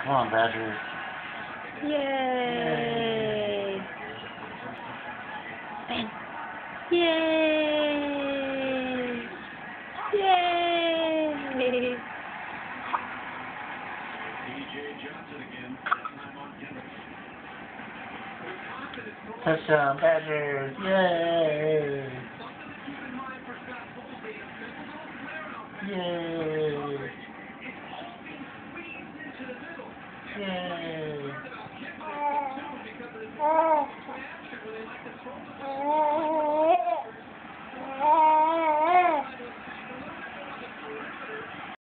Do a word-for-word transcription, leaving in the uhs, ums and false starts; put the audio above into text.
Come on, Badger. Yay! And yay! Yay! Touchdown, Badgers. Yay! Yay! Yay!